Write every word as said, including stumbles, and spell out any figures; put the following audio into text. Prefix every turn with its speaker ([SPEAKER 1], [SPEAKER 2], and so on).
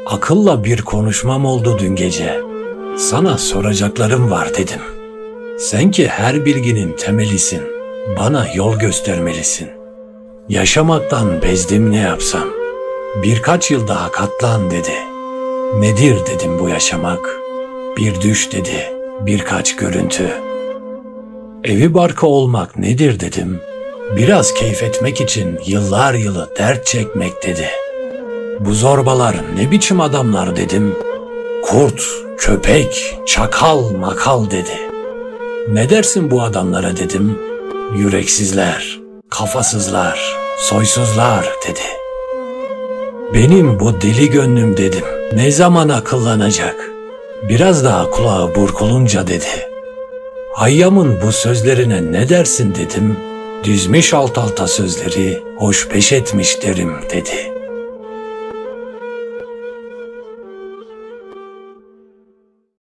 [SPEAKER 1] Akılla bir konuşmam oldu dün gece. Sana soracaklarım var dedim. Sen ki her bilginin temelisin. Bana yol göstermelisin. Yaşamaktan bezdim ne yapsam. Birkaç yıl daha katlan dedi. Nedir dedim bu yaşamak. Bir düş dedi, birkaç görüntü. Evi barkı olmak nedir dedim. Biraz keyif etmek için yıllar yılı dert çekmek dedi. Bu zorbalar ne biçim adamlar dedim. Kurt, köpek, çakal, makal dedi. Ne dersin bu adamlara dedim. Yüreksizler, kafasızlar, soysuzlar dedi. Benim bu deli gönlüm dedim. Ne zaman akıllanacak? Biraz daha kulağı burkulunca dedi. Hayyam'ın bu sözlerine ne dersin dedim. Dizmiş alt alta sözleri, hoş peş etmiş derim dedi.